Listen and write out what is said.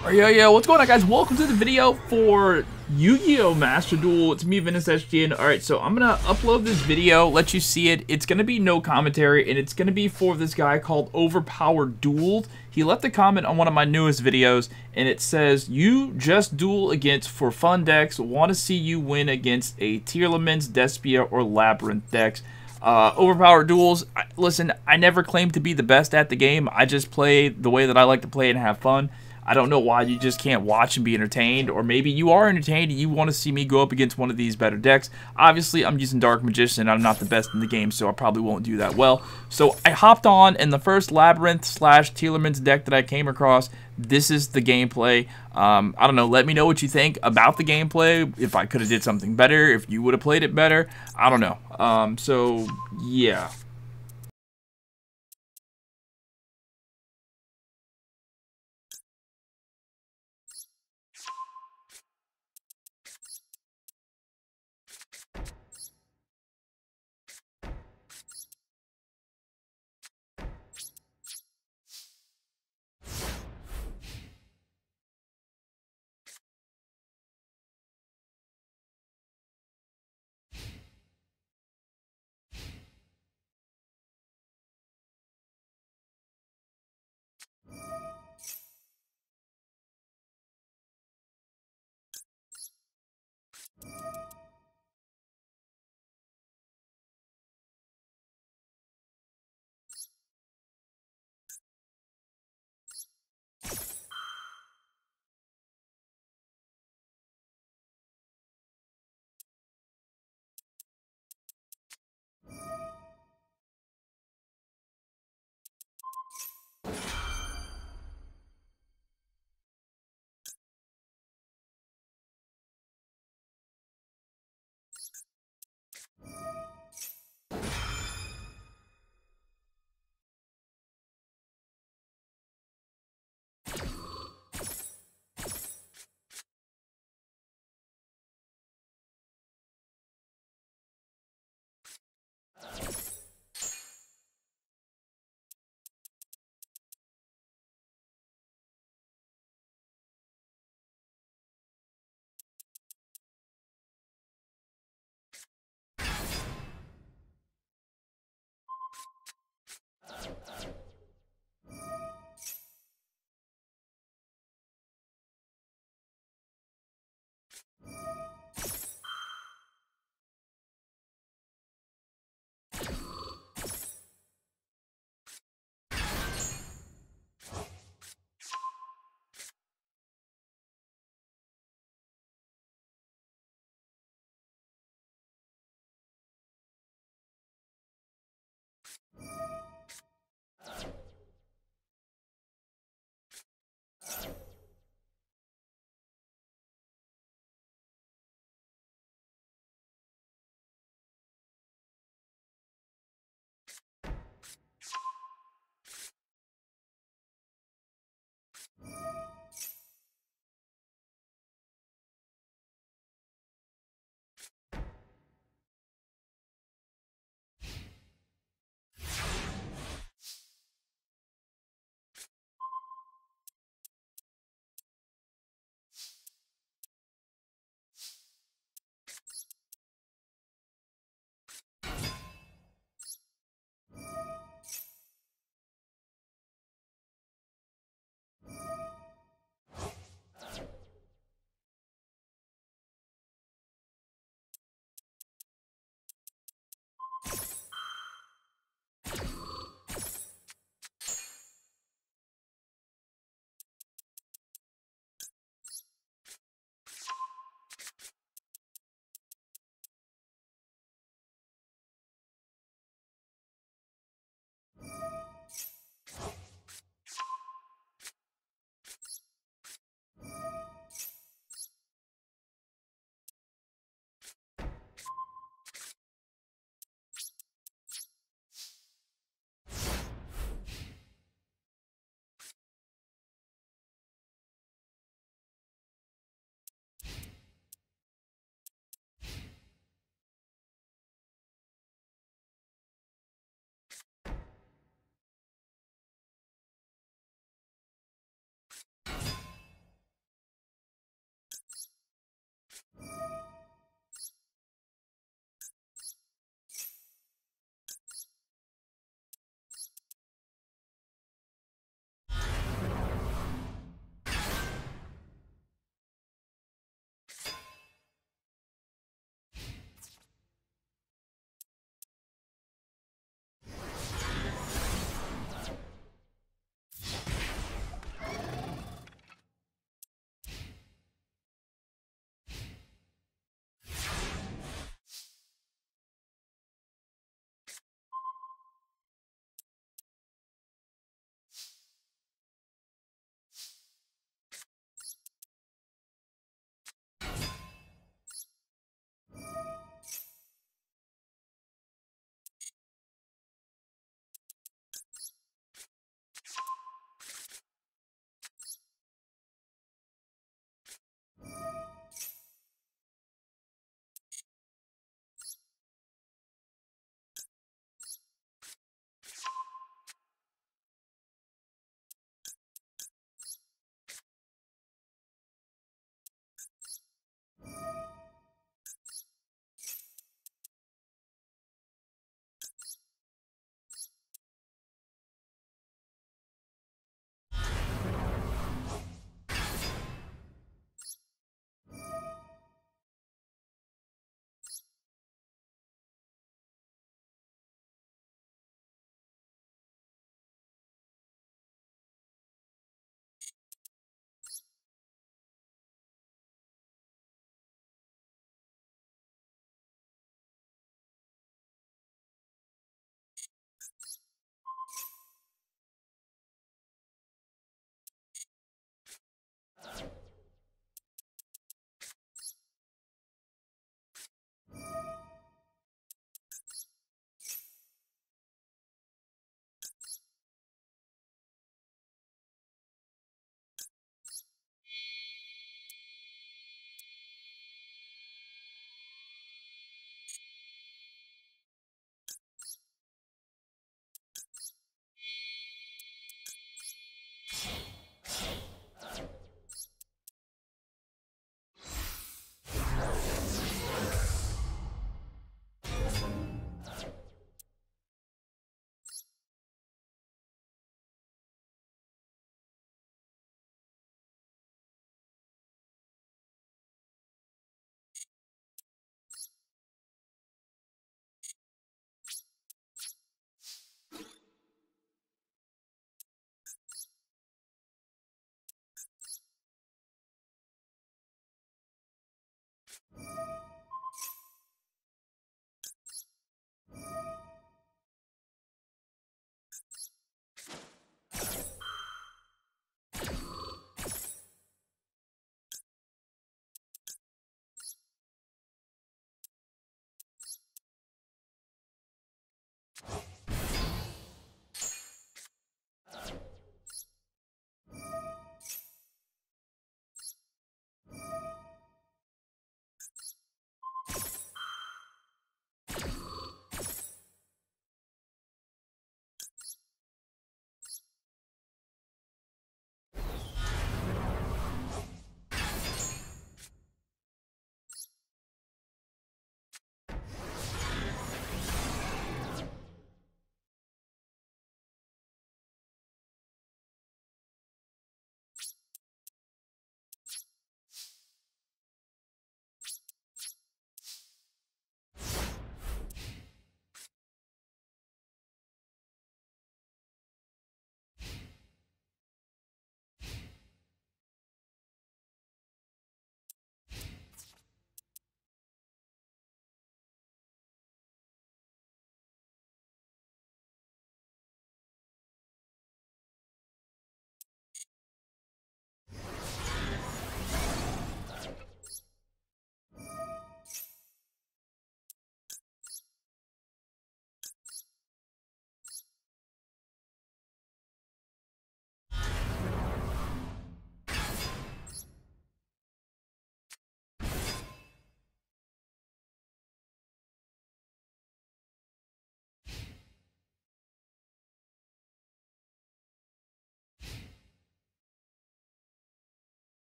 Yo, what's going on, guys? Welcome to the video for Yu-Gi-Oh! Master Duel. It's me, Ventus SGN. Alright, so I'm gonna upload this video, let you see it. It's gonna be no commentary, and it's gonna be for this guy called Overpowered Dueled. He left a comment on one of my newest videos, and it says, "You just duel against for fun decks. Want to see you win against a Tearlaments, Despia, or Labyrinth decks." Overpowered Duels, listen, I never claimed to be the best at the game. I just play the way that I like to play and have fun. I don't know why you just can't watch and be entertained, or maybe you are entertained and you want to see me go up against one of these better decks. Obviously, I'm using Dark Magician. I'm not the best in the game, so I probably won't do that well. So I hopped on, and the first Labyrinth / Tearlaments deck that I came across, this is the gameplay. I don't know, let me know what you think about the gameplay, if I could have did something better, if you would have played it better. I don't know. So, yeah.